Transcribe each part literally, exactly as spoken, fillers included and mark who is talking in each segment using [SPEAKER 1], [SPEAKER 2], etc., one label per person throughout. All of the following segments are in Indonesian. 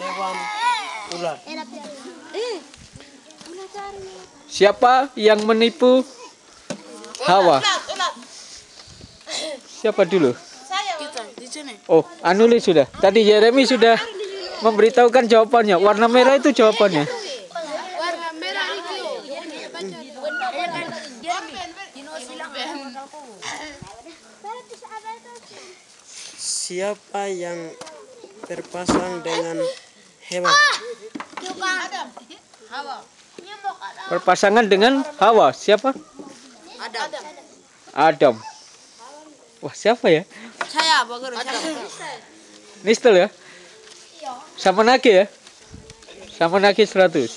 [SPEAKER 1] hewan ular.
[SPEAKER 2] Siapa yang menipu Hawa? Siapa dulu?
[SPEAKER 3] Kita di sini.
[SPEAKER 2] Oh, Anuli sudah. Tadi Jeremy sudah memberitahukan jawabannya. Warna merah itu jawabannya.
[SPEAKER 3] Warna merah itu.
[SPEAKER 1] Siapa yang berpasang dengan hewan?
[SPEAKER 2] Berpasangan dengan Hawa. Siapa?
[SPEAKER 3] Adam.
[SPEAKER 2] Adam. Wah, siapa ya?
[SPEAKER 3] Saya bagus.
[SPEAKER 2] Nistel ya? Sama Naki ya? Sama Naki seratus.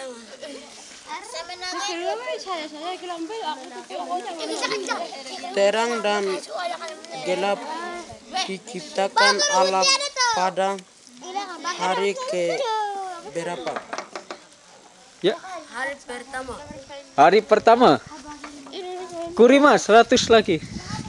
[SPEAKER 1] Terang dan gelap diciptakan Allah pada hari ke berapa?
[SPEAKER 2] Ya.
[SPEAKER 3] Hari pertama.
[SPEAKER 2] Hari pertama. Kurima seratus lagi.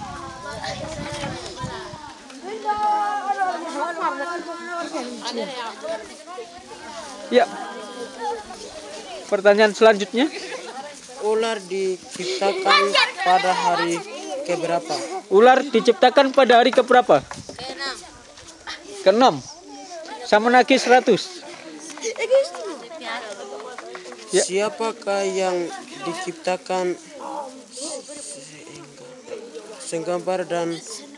[SPEAKER 2] Ya. Pertanyaan selanjutnya.
[SPEAKER 1] Ular diciptakan pada hari keberapa?
[SPEAKER 2] Ular diciptakan pada hari keberapa?
[SPEAKER 3] Keenam.
[SPEAKER 2] Keenam. Sama Naki seratus. Ya.
[SPEAKER 1] Siapakah yang diciptakan segambar dan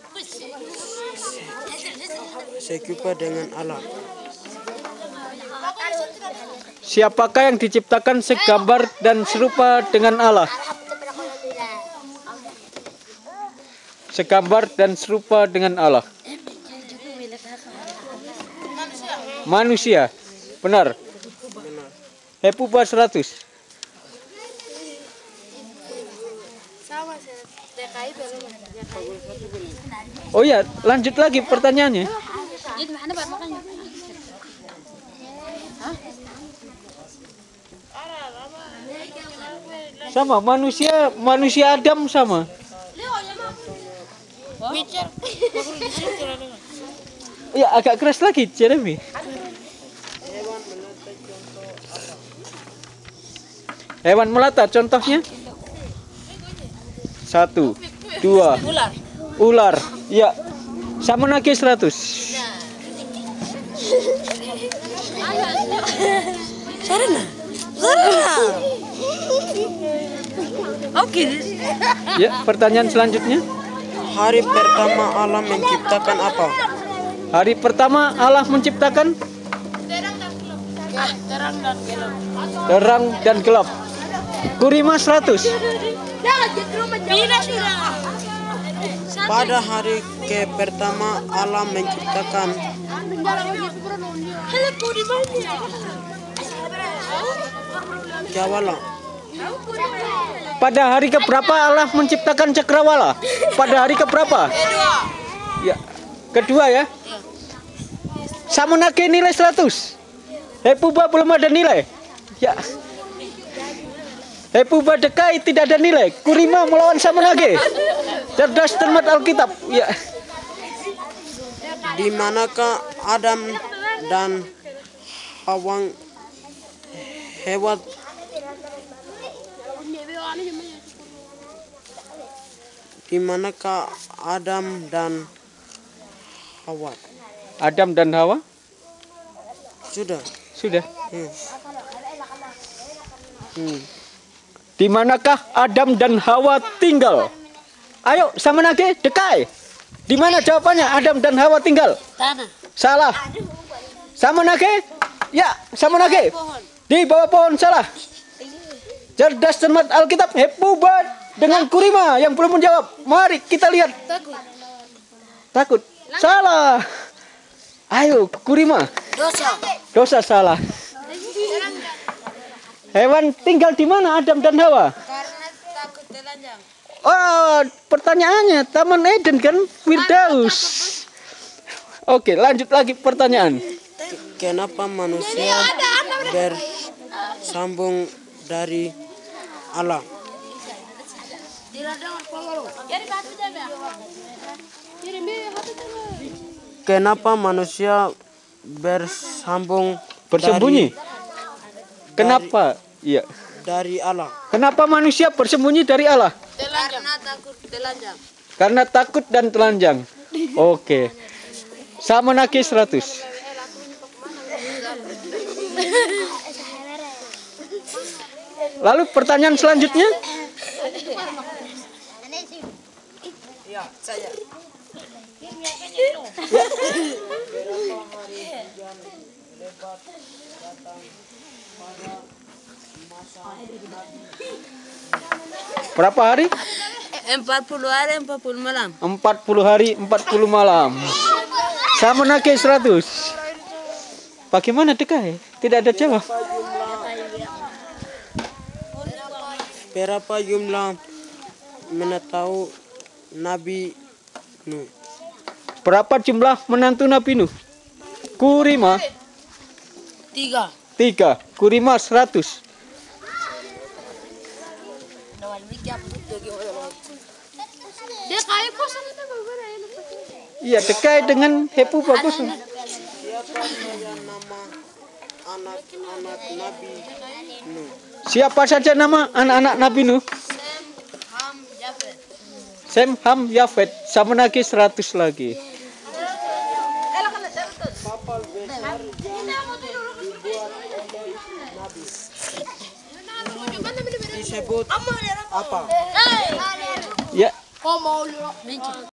[SPEAKER 1] serupa dengan Allah?
[SPEAKER 2] Siapakah yang diciptakan segambar dan serupa dengan Allah? Segambar dan serupa dengan Allah. Manusia. Benar. Hepuba seratus. Oh ya, lanjut lagi pertanyaannya. Sama manusia, manusia Adam sama. Ya agak keras lagi, Jeremy. Hewan melata contohnya. Satu, dua,
[SPEAKER 3] Ular.
[SPEAKER 2] ular. Ya, sama Naki seratus.
[SPEAKER 3] Sarana. Sarana. Oke.
[SPEAKER 2] Ya, pertanyaan selanjutnya.
[SPEAKER 1] Hari pertama Allah menciptakan apa?
[SPEAKER 2] Hari pertama Allah menciptakan
[SPEAKER 3] Terang dan gelap.
[SPEAKER 2] terang dan gelap. Kurima seratus.
[SPEAKER 1] Pada hari ke pertama Allah menciptakan Jawala.
[SPEAKER 2] Pada hari keberapa Allah menciptakan cakrawala? Pada hari keberapa?
[SPEAKER 3] Kedua.
[SPEAKER 2] Ya, kedua ya. Samunake nilai seratus. Hepuba belum ada nilai. Ya. Hepuba Dekai tidak ada nilai. Kurima melawan Samunake. Cerdas cermat Alkitab. Ya.
[SPEAKER 1] Di manakah Adam dan Hawa hewan Di manakah Adam dan Hawa?
[SPEAKER 2] Adam dan Hawa?
[SPEAKER 1] Sudah.
[SPEAKER 2] Sudah.
[SPEAKER 1] Hmm.
[SPEAKER 2] Hmm. Di manakah Adam dan Hawa tinggal? Ayo, Samunake, Dekai. Di mana jawabannya Adam dan Hawa tinggal?
[SPEAKER 3] Tanah.
[SPEAKER 2] Salah. Samunake? Ya, Samunake.
[SPEAKER 3] Pohon.
[SPEAKER 2] Di bawah pohon, salah. Cerdas cermat Alkitab, Hepuba dengan Kurima yang belum menjawab. Mari kita lihat.
[SPEAKER 3] Takut.
[SPEAKER 2] Takut. Salah. Ayo, Kurima.
[SPEAKER 3] Dosa.
[SPEAKER 2] Dosa salah. Hewan tinggal di mana Adam dan Hawa?
[SPEAKER 3] Karena takut telanjang.
[SPEAKER 2] Oh, pertanyaannya Taman Eden kan? Firdaus. Oke, lanjut lagi pertanyaan.
[SPEAKER 1] Kenapa manusia bersambung dari Allah? Kenapa manusia bersambung
[SPEAKER 2] Bersembunyi. Kenapa? Iya.
[SPEAKER 1] dari, dari Allah.
[SPEAKER 2] Kenapa manusia bersembunyi dari Allah?
[SPEAKER 3] Karena takut telanjang.
[SPEAKER 2] Karena takut dan telanjang. Oke. Sama naki seratus. Lalu pertanyaan selanjutnya?
[SPEAKER 3] Ya, saya.
[SPEAKER 2] Berapa hari?
[SPEAKER 3] Empat puluh hari, empat puluh malam.
[SPEAKER 2] empat puluh hari, empat puluh malam. Sama naki seratus. Bagaimana Dekai? Tidak ada jawab.
[SPEAKER 1] Berapa jumlah menantu Nabi Nuh?
[SPEAKER 2] Berapa jumlah menantu Nabi Nuh? Kurima
[SPEAKER 3] Tiga.
[SPEAKER 2] tiga, Kurima seratus.
[SPEAKER 3] Dia kaya kos.
[SPEAKER 2] Iya, Dekai dengan Hepu bagus.
[SPEAKER 1] Siapa saja nama anak-anak Nabi Nuh?
[SPEAKER 2] Siapa saja nama anak-anak Nabi Nuh?
[SPEAKER 3] Ham, Jafet.
[SPEAKER 2] Sem, Ham, Yafet. Sama naki seratus lagi.
[SPEAKER 1] Kapal besar disebut apa?
[SPEAKER 2] Ya.
[SPEAKER 3] Oh, mau lu.